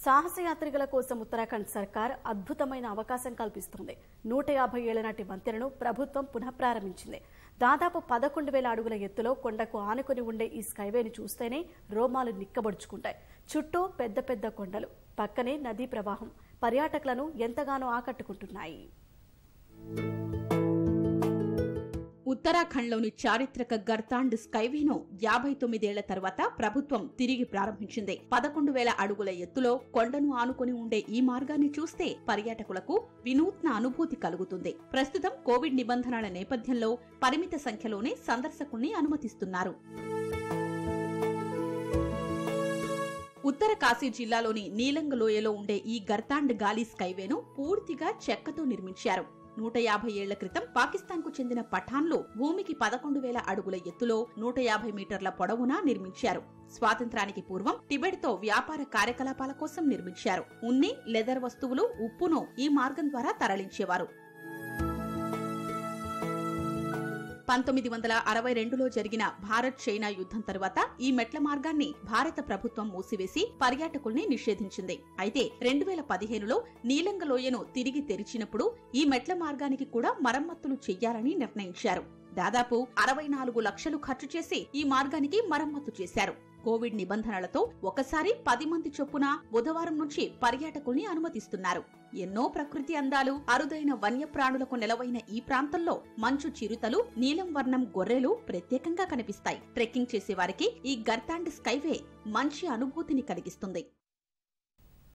సాహసయాత్రికుల కోసం ఉత్తరాఖండ్ సర్కార్ అద్భుతమైన అవకాశం కల్పిస్తుంది. 150 ఏళ్ల నాటి వంతెనను ప్రభుత్వం పునఃప్రారంభించింది. దాదాపు 11,000 అడుగుల ఎత్తులో కొండకు ఆనుకుని ఉండే ఈ స్కైవేని చూస్తేనే రోమాలు నిక్కబడుచుకుంటాయి. చుట్టూ పెద్ద పెద్ద కొండలు, పక్కనే నదీ ప్రవాహం పర్యాటకులను ఎంతగానో ఆకట్టుకుంటున్నాయి. ఉత్తరాఖండ్లోని చారిత్రక గర్తాండ్ స్కైవేను 59 ఏళ్ల తర్వాత ప్రభుత్వం తిరిగి ప్రారంభించింది. 11,000 అడుగుల ఎత్తులో కొండను ఆనుకుని ఉండే ఈ మార్గాన్ని చూస్తే పర్యాటకులకు వినూత్న అనుభూతి కలుగుతుంది. ప్రస్తుతం కోవిడ్ నిబంధనల నేపథ్యంలో పరిమిత సంఖ్యలోనే సందర్శకుల్ని అనుమతిస్తున్నారు. ఉత్తర కాశీ జిల్లాలోని నీలంగ లోయలో ఉండే ఈ గర్తాండ్ గాలి స్కైవేను పూర్తిగా చెక్కతో నిర్మించారు. 150 ఏళ్ల క్రితం పాకిస్తాన్ కు చెందిన పఠాన్లో భూమికి 11,000 అడుగుల ఎత్తులో 150 మీటర్ల పొడవునా నిర్మించారు. స్వాతంత్రానికి పూర్వం టిబెట్ తో వ్యాపార కార్యకలాపాల కోసం నిర్మించారు. ఉన్ని, లెదర్ వస్తువులు, ఉప్పును ఈ మార్గం ద్వారా తరలించేవారు. 1962లో జరిగిన భారత్ చైనా యుద్ధం తరువాత ఈ మెట్ల మార్గాన్ని భారత ప్రభుత్వం మూసివేసి పర్యాటకుల్ని నిషేధించింది. అయితే 2015లో నీలంగ లోయను తిరిగి తెరిచినప్పుడు ఈ మెట్ల మార్గానికి కూడా మరమ్మతులు చెయ్యాలని నిర్ణయించారు. దాదాపు 64 లక్షలు ఖర్చు చేసి ఈ మార్గానికి మరమ్మతు చేశారు. కోవిడ్ నిబంధనలతో ఒకసారి 10 మంది చొప్పున బుధవారం నుంచి పర్యాటకుల్ని అనుమతిస్తున్నారు. ఎన్నో ప్రకృతి అందాలు, అరుదైన వన్యప్రాణులకు నెలవైన ఈ ప్రాంతంలో మంచు చిరుతలు, నీలం వర్ణం గొర్రెలు ప్రత్యేకంగా కనిపిస్తాయి. ట్రెక్కింగ్ చేసేవారికి ఈ గర్తాండ్ స్కైవే మంచి అనుభూతిని కలిగిస్తుంది.